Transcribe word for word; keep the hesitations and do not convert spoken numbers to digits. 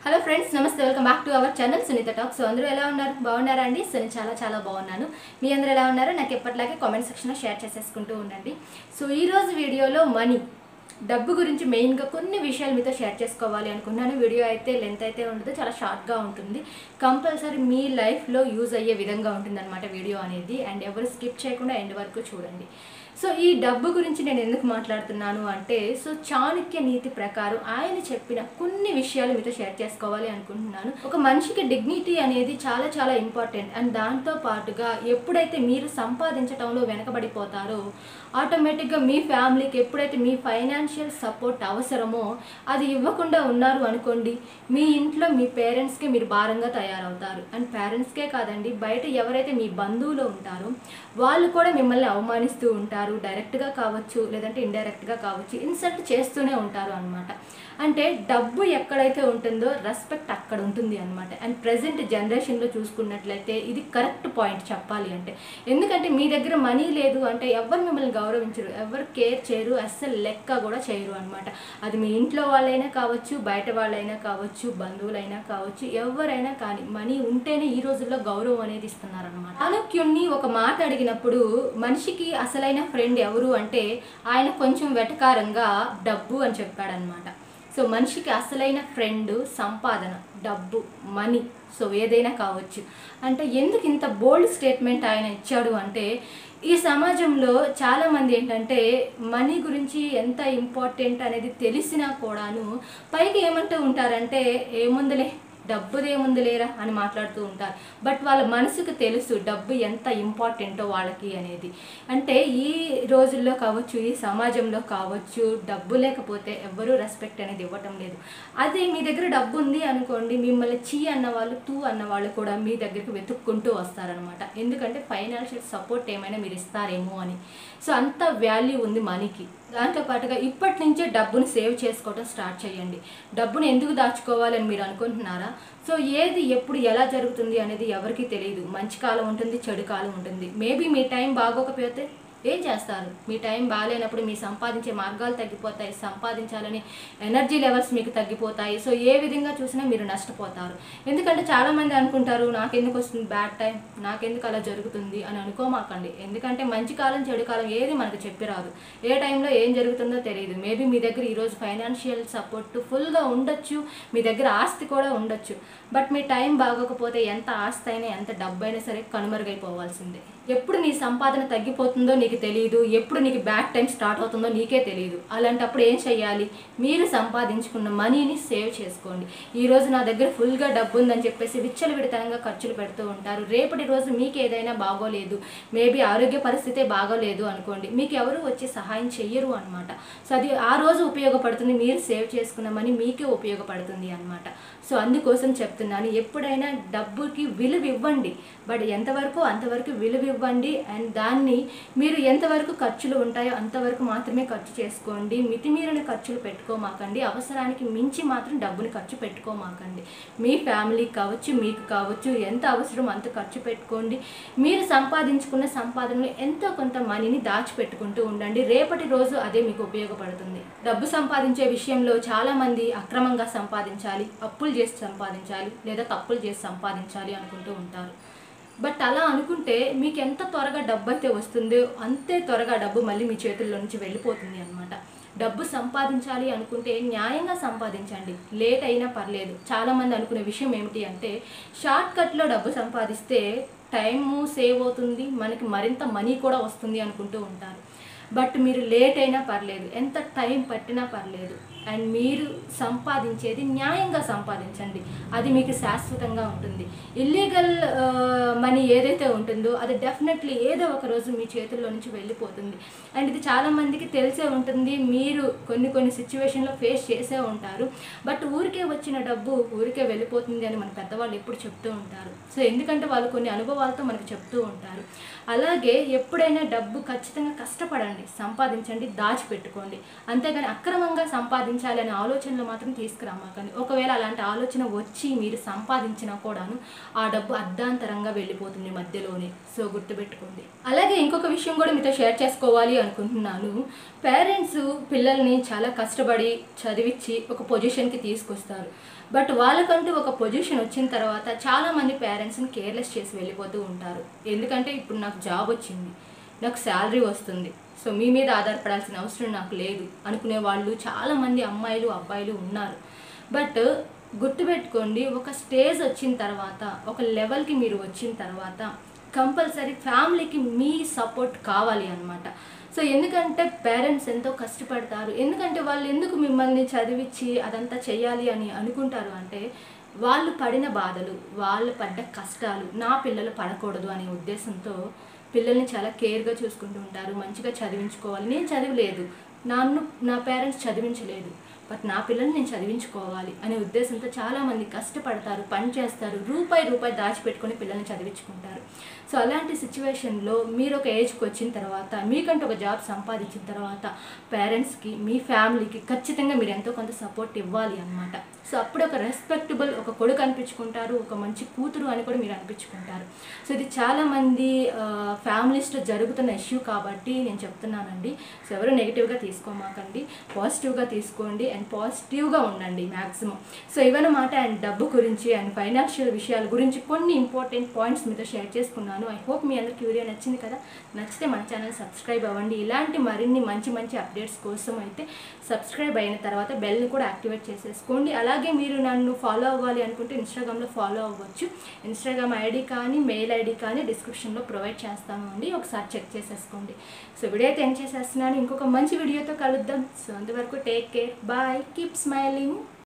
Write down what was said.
Hello friends, నమస్తే. Welcome back to our channel Sunitha talk. So అందరూ ఎలా ఉన్నారు? బాగున్నారా అండి? సో నేను చాలా చాలా బాగున్నాను. మీ అందరూ ఎలా ఉన్నారో నాకు ఎప్పటిలాగే కామెంట్ సెక్షన్లో షేర్ చేసేసుకుంటూ ఉండండి. సో ఈరోజు వీడియోలో మనీ, డబ్బు గురించి మెయిన్గా కొన్ని విషయాలు మీతో షేర్ చేసుకోవాలి అనుకున్నాను. వీడియో అయితే లెంత్ అయితే ఉండదు, చాలా షార్ట్గా ఉంటుంది. కంపల్సరీ మీ లైఫ్లో యూజ్ అయ్యే విధంగా ఉంటుంది అనమాట వీడియో అనేది. అండ్ ఎవరు స్కిప్ చేయకుండా ఎండ్ వరకు చూడండి. సో ఈ డబ్బు గురించి నేను ఎందుకు మాట్లాడుతున్నాను అంటే, సో చాణక్య నీతి ప్రకారం ఆయన చెప్పిన కొన్ని విషయాలు మీతో షేర్ చేసుకోవాలి అనుకుంటున్నాను. ఒక మనిషికి డిగ్నిటీ అనేది చాలా చాలా ఇంపార్టెంట్. అండ్ దాంతో పాటుగా ఎప్పుడైతే మీరు సంపాదించడంలో వెనకబడిపోతారో, ఆటోమేటిక్గా మీ ఫ్యామిలీకి ఎప్పుడైతే మీ ఫైనాన్షియల్ సపోర్ట్ అవసరమో అది ఇవ్వకుండా ఉన్నారు అనుకోండి, మీ ఇంట్లో మీ పేరెంట్స్కే మీరు భారంగా తయారవుతారు. అండ్ పేరెంట్స్కే కాదండి, బయట ఎవరైతే మీ బంధువులు ఉంటారో వాళ్ళు కూడా మిమ్మల్ని అవమానిస్తూ ఉంటారు. డైరెక్ట్గా కావచ్చు, లేదంటే ఇండైరెక్ట్గా కావచ్చు, ఇన్సల్ట్ చేస్తూనే ఉంటారు అనమాట. అంటే డబ్బు ఎక్కడైతే ఉంటుందో రెస్పెక్ట్ అక్కడ ఉంటుంది అనమాట. అండ్ ప్రజెంట్ జనరేషన్లో చూసుకున్నట్లయితే ఇది కరెక్ట్ పాయింట్ చెప్పాలి అంటే. ఎందుకంటే మీ దగ్గర మనీ లేదు అంటే ఎవరు మిమ్మల్ని గౌరవించరు, ఎవరు కేర్ చేయరు, అస్సలు లెక్క కూడా చేయరు అనమాట. అది మీ ఇంట్లో వాళ్ళైనా కావచ్చు, బయట వాళ్ళైనా కావచ్చు, బంధువులైనా కావచ్చు, ఎవరైనా కానీ మనీ ఉంటేనే ఈ రోజుల్లో గౌరవం అనేది ఇస్తున్నారనమాట. చాణక్యుణ్ణి ఒక మాట అడిగినప్పుడు మనిషికి అసలైన ఫ్రెండ్ ఎవరు అంటే ఆయన కొంచెం వెటకారంగా డబ్బు అని చెప్పాడనమాట. సో మనిషికి అసలైన ఫ్రెండ్ సంపాదన, డబ్బు, మనీ. సో ఏదైనా కావచ్చు. అంటే ఎందుకు ఇంత బోల్డ్ స్టేట్మెంట్ ఆయన ఇచ్చాడు అంటే, ఈ సమాజంలో చాలామంది ఏంటంటే మనీ గురించి ఎంత ఇంపార్టెంట్ అనేది తెలిసినా కూడాను పైకి ఏమంటూ ఉంటారంటే, ఏముందిలే డబ్బుదేముంది లేరా అని మాట్లాడుతూ ఉంటారు. బట్ వాళ్ళ మనసుకు తెలుసు డబ్బు ఎంత ఇంపార్టెంటో వాళ్ళకి అనేది. అంటే ఈ రోజుల్లో కావచ్చు, ఈ సమాజంలో కావచ్చు, డబ్బు లేకపోతే ఎవ్వరూ రెస్పెక్ట్ అనేది ఇవ్వటం లేదు. అదే మీ దగ్గర డబ్బు ఉంది అనుకోండి, మిమ్మల్ని చీ అన్నవాళ్ళు, తూ అన్నవాళ్ళు కూడా మీ దగ్గరికి వెతుక్కుంటూ వస్తారనమాట. ఎందుకంటే ఫైనాన్షియల్ సపోర్ట్ ఏమైనా మీరు ఇస్తారేమో అని. సో అంత వాల్యూ ఉంది మనీకి. దాంతో పాటుగా ఇప్పటి నుంచే డబ్బును సేవ్ చేసుకోవడం స్టార్ట్ చేయండి. డబ్బును ఎందుకు దాచుకోవాలని మీరు అనుకుంటున్నారా? సో ఏది ఎప్పుడు ఎలా జరుగుతుంది అనేది ఎవరికీ తెలియదు. మంచి కాలం ఉంటుంది, చెడు కాలం ఉంటుంది. మేబీ మీ టైం బాగోకపోతే ఏం చేస్తారు? మీ టైం బాగాలేనప్పుడు మీ సంపాదించే మార్గాలు తగ్గిపోతాయి, సంపాదించాలని ఎనర్జీ లెవెల్స్ మీకు తగ్గిపోతాయి. సో ఏ విధంగా చూసినా మీరు నష్టపోతారు. ఎందుకంటే చాలామంది అనుకుంటారు, నాకెందుకు వస్తుంది బ్యాడ్ టైం, నాకెందుకు అలా జరుగుతుంది అని అనుకోమాకండి. ఎందుకంటే మంచి కాలం చెడు కాలం ఏది మనకు చెప్పిరాదు. ఏ టైంలో ఏం జరుగుతుందో తెలియదు. మేబీ మీ దగ్గర ఈరోజు ఫైనాన్షియల్ సపోర్ట్ ఫుల్గా ఉండొచ్చు, మీ దగ్గర ఆస్తి కూడా ఉండొచ్చు. బట్ మీ టైం బాగోకపోతే ఎంత ఆస్తి అయినా, ఎంత డబ్బు అయినా సరే కనుమరుగైపోవాల్సిందే. ఎప్పుడు నీ సంపాదన తగ్గిపోతుందో నీకు తెలియదు, ఎప్పుడు నీకు బ్యాడ్ టైం స్టార్ట్ అవుతుందో నీకే తెలియదు. అలాంటప్పుడు ఏం చేయాలి? మీరు సంపాదించుకున్న మనీని సేవ్ చేసుకోండి. ఈరోజు నా దగ్గర ఫుల్గా డబ్బు ఉందని చెప్పేసి విచ్చలవిడితనంగా ఖర్చులు పెడుతూ ఉంటారు. రేపటి రోజు మీకు ఏదైనా బాగోలేదు, మేబీ ఆరోగ్య పరిస్థితే బాగోలేదు అనుకోండి, మీకు ఎవరు వచ్చి సహాయం చెయ్యరు అనమాట. సో అది ఆ రోజు ఉపయోగపడుతుంది, మీరు సేవ్ చేసుకున్న మనీ మీకే ఉపయోగపడుతుంది అనమాట. సో అందుకోసం చెప్తున్నాను, ఎప్పుడైనా డబ్బుకి విలువ ఇవ్వండి, బట్ ఎంతవరకు అంతవరకు విలువ ఇవ్వండి. అండ్ దాన్ని మీరు ఎంతవరకు ఖర్చులు ఉంటాయో అంతవరకు మాత్రమే ఖర్చు చేసుకోండి. మితిమీరిన ఖర్చులు పెట్టుకోమాకండి. అవసరానికి మించి మాత్రం డబ్బుని ఖర్చు పెట్టుకోమాకండి. మీ ఫ్యామిలీకి కావచ్చు, మీకు కావచ్చు, ఎంత అవసరం అంత ఖర్చు పెట్టుకోండి. మీరు సంపాదించుకున్న సంపాదనలో ఎంతో కొంత మనీని దాచిపెట్టుకుంటూ ఉండండి. రేపటి రోజు అదే మీకు ఉపయోగపడుతుంది. డబ్బు సంపాదించే విషయంలో చాలామంది అక్రమంగా సంపాదించాలి, అప్పులు చేసి సంపాదించాలి, లేదా తప్పులు చేసి సంపాదించాలి అనుకుంటూ ఉంటారు. బట్ అలా అనుకుంటే మీకు ఎంత త్వరగా డబ్బు అయితే వస్తుందో అంతే త్వరగా డబ్బు మళ్ళీ మీ చేతుల్లో నుంచి వెళ్ళిపోతుంది అనమాట. డబ్బు సంపాదించాలి అనుకుంటే న్యాయంగా సంపాదించండి, లేట్ అయినా పర్లేదు. చాలామంది అనుకునే విషయం ఏమిటి అంటే, షార్ట్ కట్లో డబ్బు సంపాదిస్తే టైము సేవ్ అవుతుంది, మనకి మరింత మనీ కూడా వస్తుంది అనుకుంటూ ఉంటారు. బట్ మీరు లేట్ అయినా పర్లేదు, ఎంత టైం పట్టినా పర్లేదు, అండ్ మీరు సంపాదించేది న్యాయంగా సంపాదించండి. అది మీకు శాశ్వతంగా ఉంటుంది. ఇల్లీగల్ మనీ ఏదైతే ఉంటుందో అది డెఫినెట్లీ ఏదో ఒక రోజు మీ చేతుల్లో నుంచి వెళ్ళిపోతుంది. అండ్ ఇది చాలామందికి తెలిసే ఉంటుంది, మీరు కొన్ని కొన్ని సిచ్యువేషన్లో ఫేస్ చేసే ఉంటారు. బట్ ఊరికే వచ్చిన డబ్బు ఊరికే వెళ్ళిపోతుంది అని మన పెద్దవాళ్ళు ఎప్పుడు చెప్తూ ఉంటారు. సో ఎందుకంటే వాళ్ళు కొన్ని అనుభవాలతో మనకు చెప్తూ ఉంటారు. అలాగే ఎప్పుడైనా డబ్బు ఖచ్చితంగా కష్టపడండి, సంపాదించండి, దాచిపెట్టుకోండి. అంతేగాని అక్రమంగా సంపాదించి సంపాదించాలి అనే ఆలోచనలు మాత్రం తీసుకురామాకండి. ఒకవేళ అలాంటి ఆలోచన వచ్చి మీరు సంపాదించినా కూడాను ఆ డబ్బు అర్ధాంతరంగా వెళ్ళిపోతుంది మధ్యలోనే. సో గుర్తుపెట్టుకోండి. అలాగే ఇంకొక విషయం కూడా మీతో షేర్ చేసుకోవాలి అనుకుంటున్నాను. పేరెంట్స్ పిల్లల్ని చాలా కష్టపడి చదివించి ఒక పొజిషన్కి తీసుకొస్తారు. బట్ వాళ్ళకంటూ ఒక పొజిషన్ వచ్చిన తర్వాత చాలామంది పేరెంట్స్ని కేర్లెస్ చేసి వెళ్ళిపోతూ ఉంటారు. ఎందుకంటే ఇప్పుడు నాకు జాబ్ వచ్చింది, నాకు శాలరీ వస్తుంది, సో మీ మీద ఆధారపడాల్సిన అవసరం నాకు లేదు అనుకునే వాళ్ళు చాలామంది అమ్మాయిలు అబ్బాయిలు ఉన్నారు. బట్ గుర్తుపెట్టుకోండి, ఒక స్టేజ్ వచ్చిన తర్వాత, ఒక లెవెల్కి మీరు వచ్చిన తర్వాత కంపల్సరీ ఫ్యామిలీకి మీ సపోర్ట్ కావాలి అన్నమాట. సో ఎందుకంటే పేరెంట్స్ ఎంతో కష్టపడతారు. ఎందుకంటే వాళ్ళు ఎందుకు మిమ్మల్ని చదివించి అదంతా చేయాలి అని అనుకుంటారు అంటే, వాళ్ళు పడిన బాధలు, వాళ్ళు పడ్డ కష్టాలు నా పిల్లలు పడకూడదు అనే ఉద్దేశంతో పిల్లల్ని చాలా కేర్గా చూసుకుంటూ ఉంటారు. మంచిగా చదివించుకోవాలి. నేను చదివలేదు, నన్ను నా పేరెంట్స్ చదివించలేదు, బట్ నా పిల్లల్ని నేను చదివించుకోవాలి అనే ఉద్దేశంతో చాలామంది కష్టపడతారు, పని చేస్తారు, రూపాయి రూపాయి దాచిపెట్టుకొని పిల్లల్ని చదివించుకుంటారు. సో అలాంటి సిచ్యువేషన్లో మీరు ఒక ఏజ్కి వచ్చిన తర్వాత, మీకంటూ ఒక జాబ్ సంపాదించిన తర్వాత పేరెంట్స్కి, మీ ఫ్యామిలీకి ఖచ్చితంగా మీరు ఎంతో కొంత సపోర్ట్ ఇవ్వాలి అన్నమాట. సో అప్పుడు ఒక రెస్పెక్టబుల్ ఒక కొడుకు అనిపించుకుంటారు, ఒక మంచి కూతురు అని కూడా మీరు అనిపించుకుంటారు. సో ఇది చాలామంది ఫ్యామిలీస్లో జరుగుతున్న ఇష్యూ కాబట్టి నేను చెప్తున్నానండి. సో ఎవరు నెగిటివ్గా తీసుకోమాకండి, పాజిటివ్గా తీసుకోండి అండ్ పాజిటివ్గా ఉండండి మ్యాక్సిమం. సో ఇవన్నమాట అండ్ డబ్బు గురించి అండ్ ఫైనాన్షియల్ విషయాల గురించి కొన్ని ఇంపార్టెంట్ పాయింట్స్ మీతో షేర్ చేసుకున్నాను. ఐ హోప్ మీ అందరికీ వీడియో నచ్చింది కదా. నచ్చితే మన ఛానల్ సబ్స్క్రైబ్ అవ్వండి. ఇలాంటి మరిన్ని మంచి మంచి అప్డేట్స్ కోసం అయితే సబ్స్క్రైబ్ అయిన తర్వాత బెల్ని కూడా యాక్టివేట్ చేసేసుకోండి. అలాగే మీరు నన్ను ఫాలో అవ్వాలి అనుకుంటే ఇన్స్టాగ్రామ్లో ఫాలో అవ్వచ్చు. ఇన్స్టాగ్రామ్ ఐడి కానీ మెయిల్ ఐడి కానీ డిస్క్రిప్షన్లో ప్రొవైడ్ చేస్తాను అండి, ఒకసారి చెక్ చేసేసుకోండి. సో వీడియో అయితే ఎండ్ చేసేస్తున్నాను. ఇంకొక మంచి వీడియోతో కలుద్దాం. సో అంతవరకు take care, bye, keep smiling.